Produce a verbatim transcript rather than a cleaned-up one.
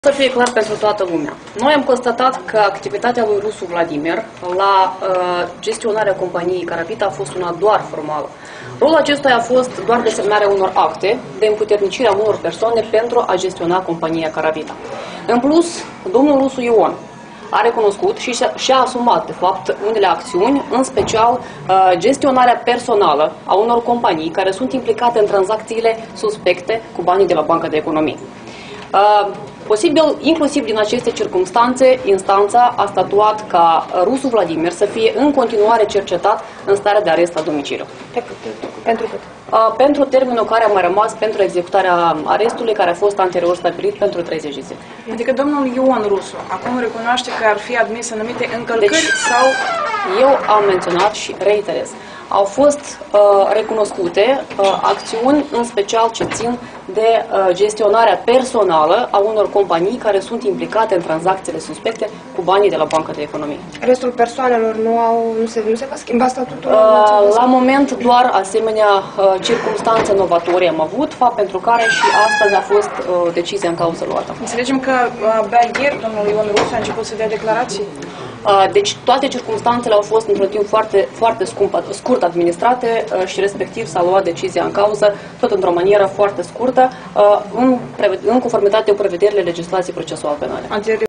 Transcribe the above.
Să fie clar pentru toată lumea. Noi am constatat că activitatea lui Rusu Vladimir la uh, gestionarea companiei Caravita a fost una doar formală. Rolul acestuia a fost doar desemnarea unor acte de împuternicirea unor persoane pentru a gestiona compania Caravita. În plus, domnul Rusu Ion a recunoscut și și-a asumat, de fapt, unele acțiuni, în special uh, gestionarea personală a unor companii care sunt implicate în tranzacțiile suspecte cu banii de la Banca de Economie. Uh, posibil, inclusiv din aceste circumstanțe, instanța a statuat ca Rusu Vladimir să fie în continuare cercetat în stare de arest la domiciliu. Pentru cât? Uh, pentru termenul care a mai rămas pentru executarea arestului, care a fost anterior stabilit pentru treizeci de zile. Adică domnul Ion Rusu acum recunoaște că ar fi admis anumite încălcări deci, sau... Eu am menționat și reiterez. Au fost uh, recunoscute uh, acțiuni, în special ce țin de uh, gestionarea personală a unor companii care sunt implicate în tranzacțiile suspecte cu banii de la Banca de Economie. Restul persoanelor nu, au, nu, se, nu se va schimba statutul? Uh, la moment doar asemenea uh, circumstanțe novatorii am avut, fapt pentru care și astăzi a fost uh, decizia în cauză luată. Înțelegem că uh, abia ieri domnul Ion Rusu a început să dea declarații? Deci toate circumstanțele au fost într-un timp foarte, foarte scump, scurt administrate și respectiv s-a luat decizia în cauză, tot într-o manieră foarte scurtă, în, în conformitate cu prevederile legislației procesual penale.